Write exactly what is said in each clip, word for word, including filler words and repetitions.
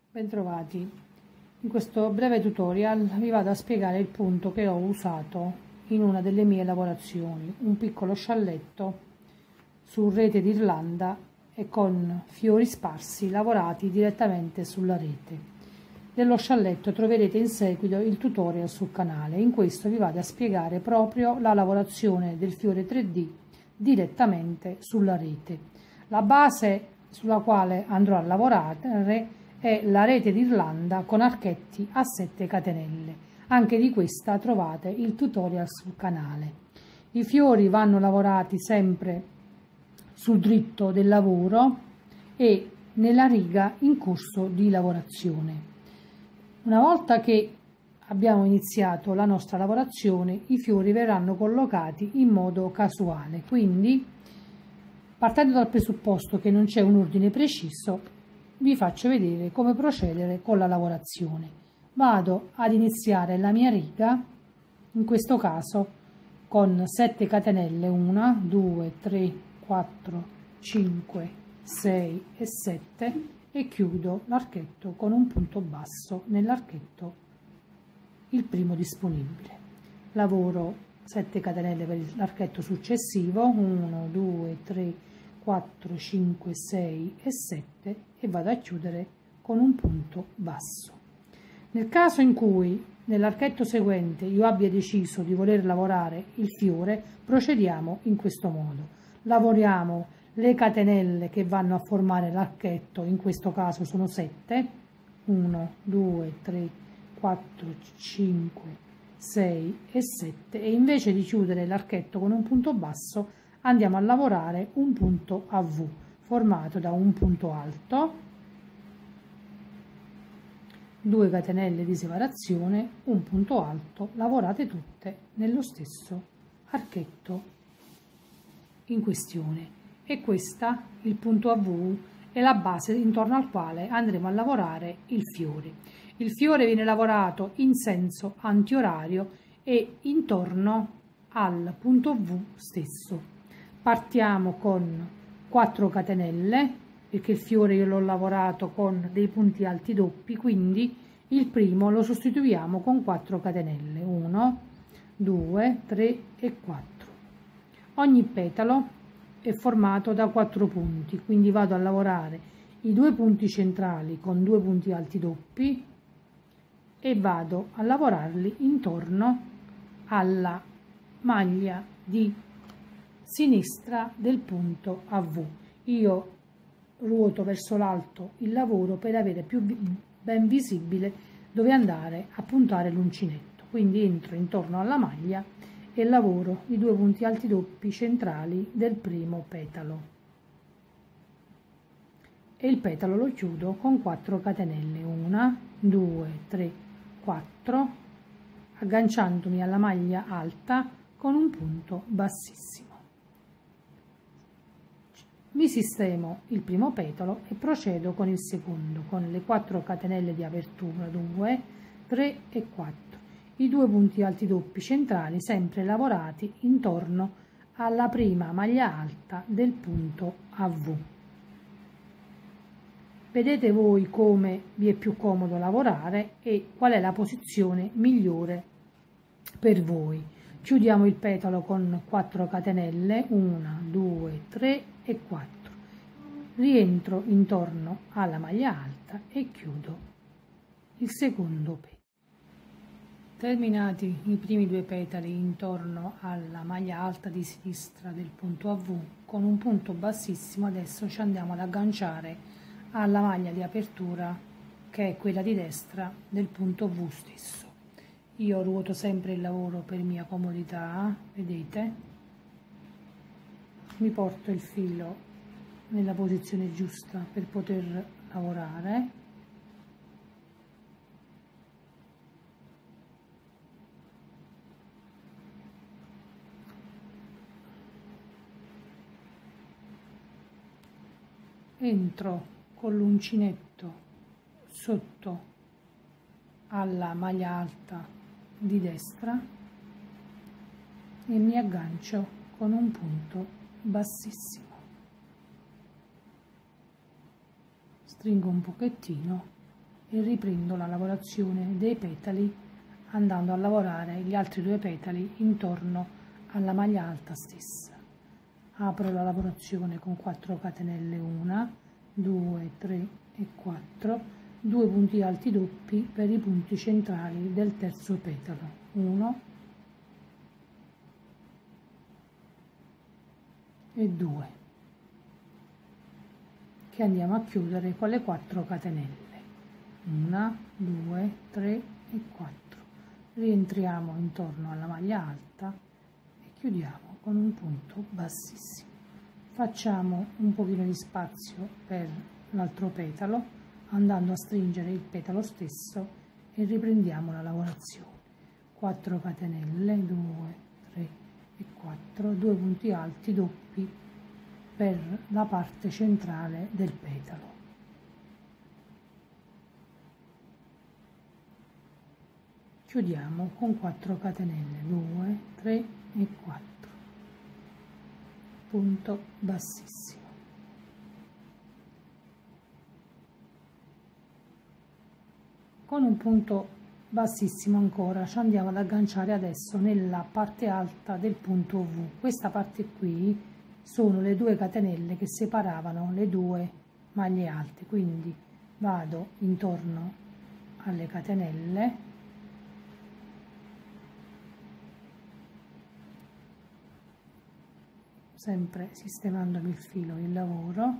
Bentrovati. In questo breve tutorial vi vado a spiegare il punto che ho usato in una delle mie lavorazioni, un piccolo scialletto su rete d'Irlanda e con fiori sparsi lavorati direttamente sulla rete. Dello scialletto troverete in seguito il tutorial sul canale. In questo vi vado a spiegare proprio la lavorazione del fiore tre D direttamente sulla rete. La base sulla quale andrò a lavorare è la rete d'Irlanda con archetti a sette catenelle. Anche di questa trovate il tutorial sul canale. I fiori vanno lavorati sempre sul dritto del lavoro e nella riga in corso di lavorazione. Una volta che abbiamo iniziato la nostra lavorazione, i fiori verranno collocati in modo casuale, quindi partendo dal presupposto che non c'è un ordine preciso, vi faccio vedere come procedere con la lavorazione. Vado ad iniziare la mia riga, in questo caso con sette catenelle, uno, due, tre, quattro, cinque, sei e sette, e chiudo l'archetto con un punto basso nell'archetto il primo disponibile. Lavoro sette catenelle per l'archetto successivo, uno, due, tre, quattro, cinque, sei e sette, e vado a chiudere con un punto basso. Nel caso in cui nell'archetto seguente io abbia deciso di voler lavorare il fiore, procediamo in questo modo. Lavoriamo le catenelle che vanno a formare l'archetto, in questo caso sono sette, uno, due, tre, quattro, cinque, sei e sette, e invece di chiudere l'archetto con un punto basso andiamo a lavorare un punto a V formato da un punto alto, due catenelle di separazione, un punto alto, lavorate tutte nello stesso archetto in questione. E questa, il punto a V, è la base intorno al quale andremo a lavorare il fiore. Il fiore viene lavorato in senso antiorario e intorno al punto V stesso. Partiamo con quattro catenelle, perché il fiore io l'ho lavorato con dei punti alti doppi, quindi il primo lo sostituiamo con quattro catenelle, uno, due, tre e quattro. Ogni petalo è formato da quattro punti, quindi vado a lavorare i due punti centrali con due punti alti doppi e vado a lavorarli intorno alla maglia di sinistra del punto a V. Io ruoto verso l'alto il lavoro per avere più ben visibile dove andare a puntare l'uncinetto, quindi entro intorno alla maglia e lavoro i due punti alti doppi centrali del primo petalo, e il petalo lo chiudo con quattro catenelle, uno, due, tre, quattro, agganciandomi alla maglia alta con un punto bassissimo. Mi sistemo il primo petalo e procedo con il secondo con le quattro catenelle di apertura, due, tre e quattro, i due punti alti doppi centrali sempre lavorati intorno alla prima maglia alta del punto a V. Vedete voi come vi è più comodo lavorare e qual è la posizione migliore per voi. Chiudiamo il petalo con quattro catenelle, uno, due, tre e quattro, rientro intorno alla maglia alta e chiudo il secondo petalo. Terminati i primi due petali intorno alla maglia alta di sinistra del punto a V con un punto bassissimo, adesso ci andiamo ad agganciare alla maglia di apertura che è quella di destra del punto V stesso. Io ruoto sempre il lavoro per mia comodità, vedete? Mi porto il filo nella posizione giusta per poter lavorare. Entro con l'uncinetto sotto alla maglia alta di destra e mi aggancio con un punto bassissimo. Stringo un pochettino e riprendo la lavorazione dei petali andando a lavorare gli altri due petali intorno alla maglia alta stessa. Apro la lavorazione con quattro catenelle, uno, due, tre e quattro, due punti alti doppi per i punti centrali del terzo petalo, uno e due, che andiamo a chiudere con le quattro catenelle, uno, due, tre e quattro. Rientriamo intorno alla maglia alta e chiudiamo con un punto bassissimo. Facciamo un pochino di spazio per l'altro petalo andando a stringere il petalo stesso e riprendiamo la lavorazione. quattro catenelle, due, tre e quattro, due punti alti doppi per la parte centrale del petalo. Chiudiamo con quattro catenelle, due, tre e quattro. Punto bassissimo. Con un punto bassissimo ancora ci andiamo ad agganciare adesso nella parte alta del punto V. Questa parte qui sono le due catenelle che separavano le due maglie alte, quindi vado intorno alle catenelle, sempre sistemandomi il filo il lavoro,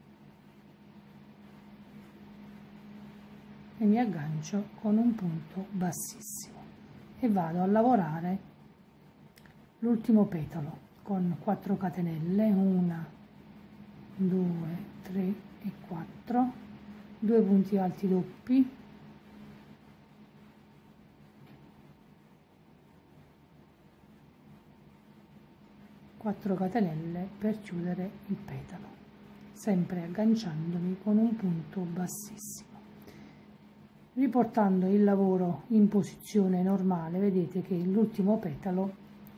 e mi aggancio con un punto bassissimo e vado a lavorare l'ultimo petalo con quattro catenelle, uno, due, tre e quattro, due punti alti doppi, quattro catenelle per chiudere il petalo, sempre agganciandomi con un punto bassissimo. Riportando il lavoro in posizione normale, vedete che l'ultimo petalo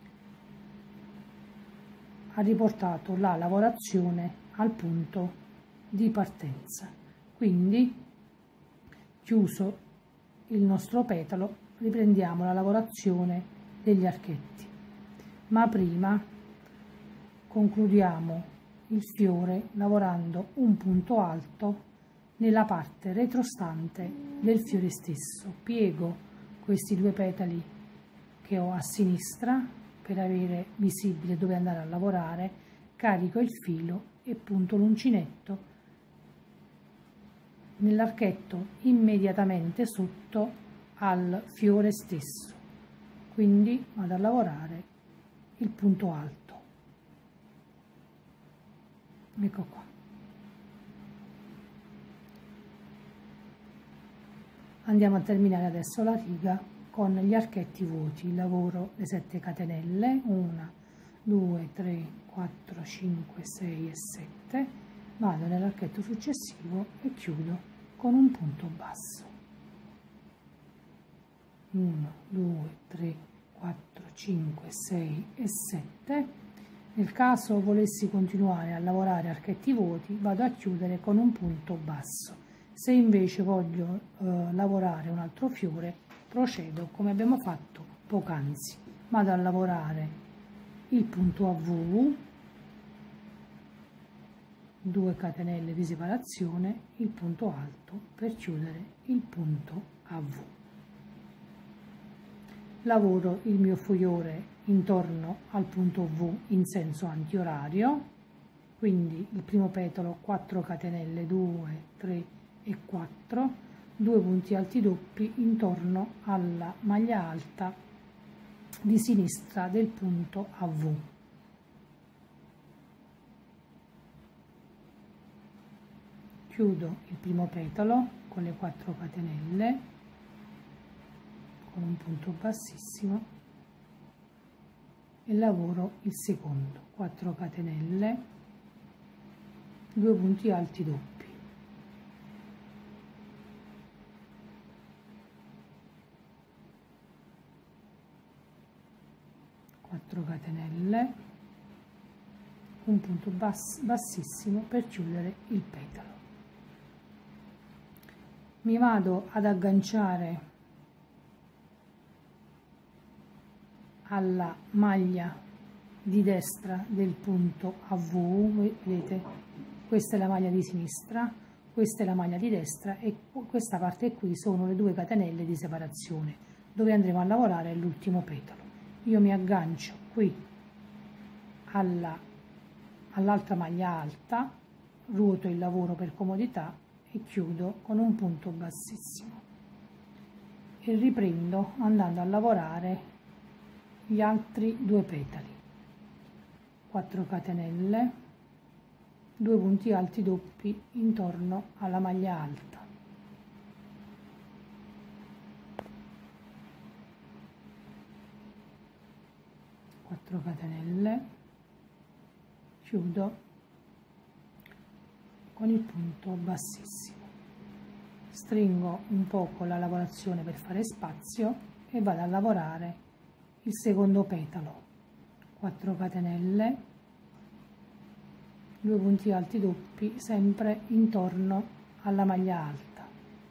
ha riportato la lavorazione al punto di partenza. Quindi, chiuso il nostro petalo, riprendiamo la lavorazione degli archetti, ma prima concludiamo il fiore lavorando un punto alto nella parte retrostante del fiore stesso. Piego questi due petali che ho a sinistra per avere visibile dove andare a lavorare, carico il filo e punto l'uncinetto nell'archetto immediatamente sotto al fiore stesso, quindi vado a lavorare il punto alto. Ecco qua. Andiamo a terminare adesso la riga con gli archetti vuoti. Lavoro le sette catenelle, uno, due, tre, quattro, cinque, sei e sette, vado nell'archetto successivo e chiudo con un punto basso. uno, due, tre, quattro, cinque, sei e sette. Nel caso volessi continuare a lavorare archetti vuoti, vado a chiudere con un punto basso. Se invece voglio eh, lavorare un altro fiore, procedo come abbiamo fatto poc'anzi. Vado a lavorare il punto a V, due catenelle di separazione, il punto alto per chiudere il punto a V. Lavoro il mio fiore intorno al punto V in senso antiorario, quindi il primo petalo quattro catenelle, due, tre e quattro, due punti alti doppi intorno alla maglia alta di sinistra del punto a V. Chiudo il primo petalo con le quattro catenelle con un punto bassissimo e lavoro il secondo, quattro catenelle, due punti alti doppi, quattro catenelle, un punto bass, bassissimo per chiudere il petalo. mi vado ad agganciare alla maglia di destra del punto a V, vedete, questa è la maglia di sinistra, questa è la maglia di destra e questa parte qui sono le due catenelle di separazione dove andremo a lavorare l'ultimo petalo. Io mi aggancio qui alla, all'altra maglia alta, ruoto il lavoro per comodità e chiudo con un punto bassissimo e riprendo andando a lavorare gli altri due petali. quattro catenelle, due punti alti doppi intorno alla maglia alta, quattro catenelle, chiudo con il punto bassissimo, stringo un poco la lavorazione per fare spazio e vado a lavorare il secondo petalo, quattro catenelle, due punti alti doppi sempre intorno alla maglia alta,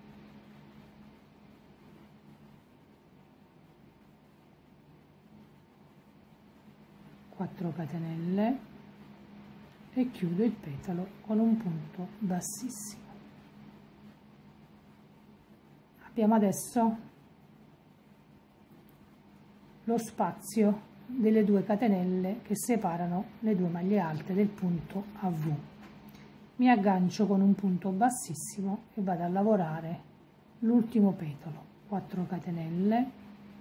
quattro catenelle e chiudo il petalo con un punto bassissimo. Abbiamo adesso lo spazio delle due catenelle che separano le due maglie alte del punto a V. Mi aggancio con un punto bassissimo e vado a lavorare l'ultimo petalo, quattro catenelle,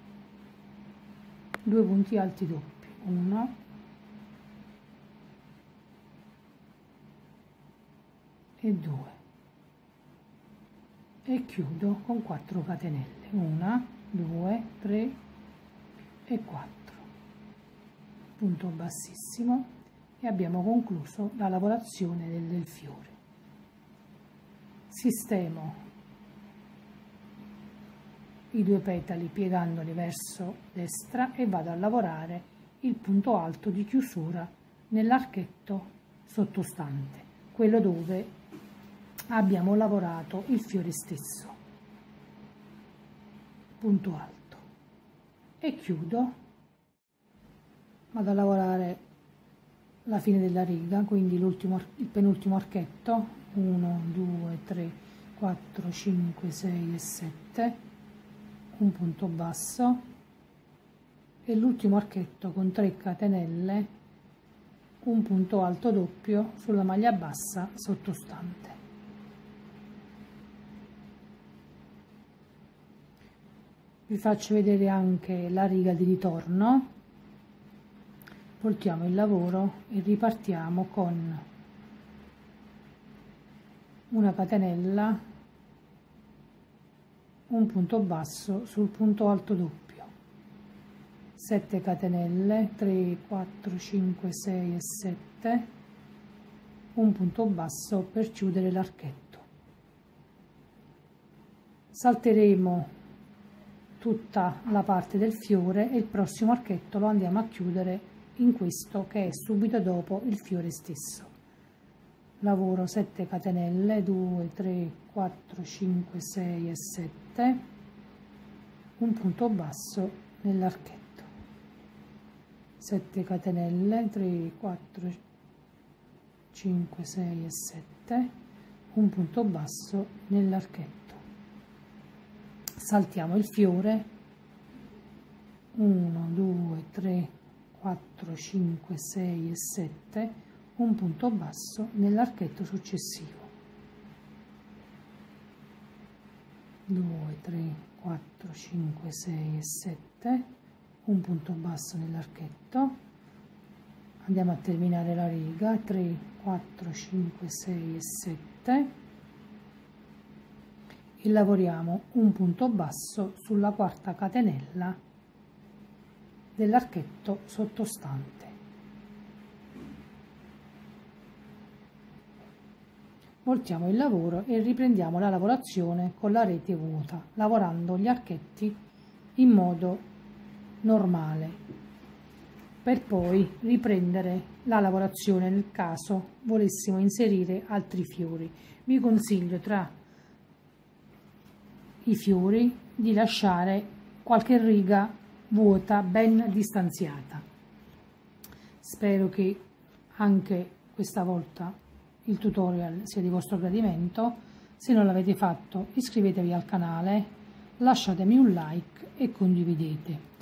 due punti alti doppi, uno, e due e chiudo con quattro catenelle, uno, due, tre e quattro, punto bassissimo e abbiamo concluso la lavorazione del, del fiore. Sistemo i due petali piegandoli verso destra e vado a lavorare il punto alto di chiusura nell'archetto sottostante, quello dove abbiamo lavorato il fiore stesso, punto alto, e chiudo. Vado a lavorare la fine della riga, quindi l'ultimo, il penultimo archetto, uno, due, tre, quattro, cinque, sei e sette, un punto basso e l'ultimo archetto con tre catenelle, un punto alto doppio sulla maglia bassa sottostante. Vi faccio vedere anche la riga di ritorno. Voltiamo il lavoro e ripartiamo con una catenella, un punto basso sul punto alto doppio, sette catenelle, tre, quattro, cinque, sei e sette, un punto basso per chiudere l'archetto. Salteremo tutta la parte del fiore e il prossimo archetto lo andiamo a chiudere in questo che è subito dopo il fiore stesso. Lavoro sette catenelle, due, tre, quattro, cinque, sei e sette, un punto basso nell'archetto, sette catenelle, tre, quattro, cinque, sei e sette, un punto basso nell'archetto. Saltiamo il fiore, uno, due, tre, quattro, cinque, sei e sette, un punto basso nell'archetto successivo, due, tre, quattro, cinque, sei e sette, un punto basso nell'archetto. Andiamo a terminare la riga, tre, quattro, cinque, sei e sette, e lavoriamo un punto basso sulla quarta catenella dell'archetto sottostante. Voltiamo il lavoro e riprendiamo la lavorazione con la rete vuota, lavorando gli archetti in modo normale, per poi riprendere la lavorazione nel caso volessimo inserire altri fiori. Vi consiglio tra i fiori, di lasciare qualche riga vuota ben distanziata. Spero che anche questa volta il tutorial sia di vostro gradimento. Se non l'avete fatto, iscrivetevi al canale, lasciatemi un like e condividete.